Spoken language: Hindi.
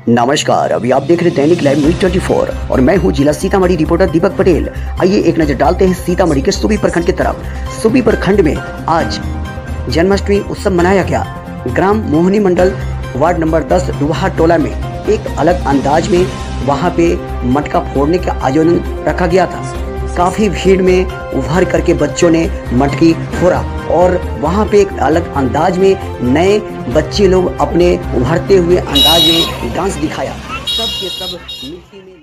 नमस्कार, अभी आप देख रहे दैनिक लाइव न्यूज 24 और मैं हूं जिला सीतामढ़ी रिपोर्टर दीपक पटेल। आइए एक नजर डालते हैं सीतामढ़ी के सुबी प्रखंड की तरफ। सुबी प्रखंड में आज जन्माष्टमी उत्सव मनाया गया। ग्राम मोहनी मंडल वार्ड नंबर 10 डुबहा टोला में एक अलग अंदाज में वहां पे मटका फोड़ने का आयोजन रखा गया था। काफी भीड़ में उभर करके बच्चों ने मटकी फोड़ा और वहां पे एक अलग अंदाज में नए बच्चे लोग अपने उभरते हुए अंदाज में डांस दिखाया। सब के सब मिट्टी में